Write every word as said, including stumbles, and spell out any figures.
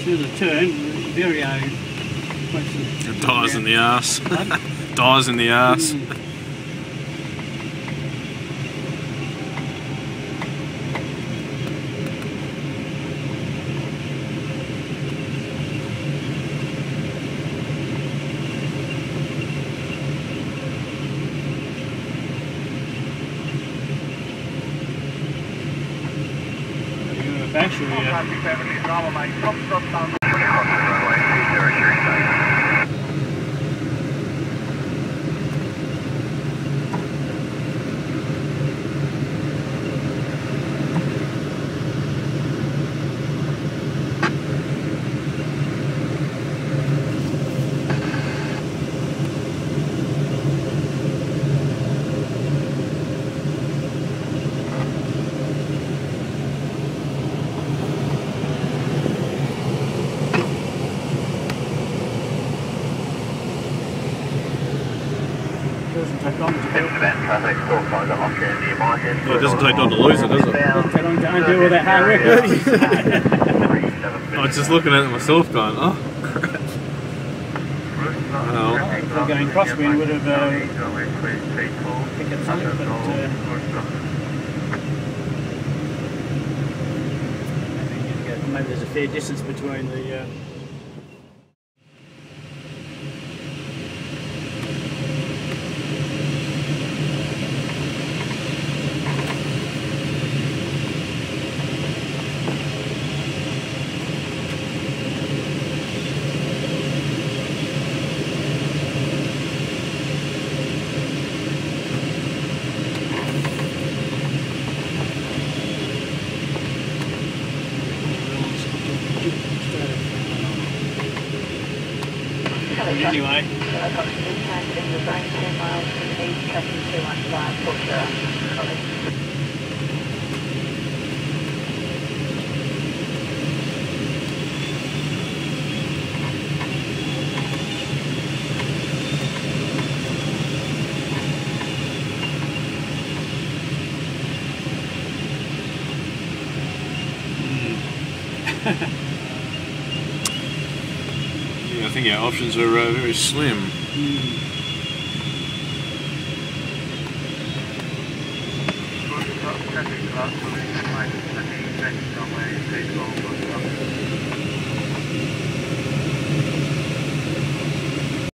do the turn, Vario it dies in the arse. Dies in the arse. Mm. Actually, yeah. Doesn't take long to do. Yeah, it doesn't take long to lose it, does it? Doesn't take long to undo all that hard work. I was just looking at it myself going, oh crap. Well, if we're going crosswind would have uh, picked up something, but uh, maybe there's a fair distance between the uh, anyway. yeah, I think our options are uh, very slim. Mm.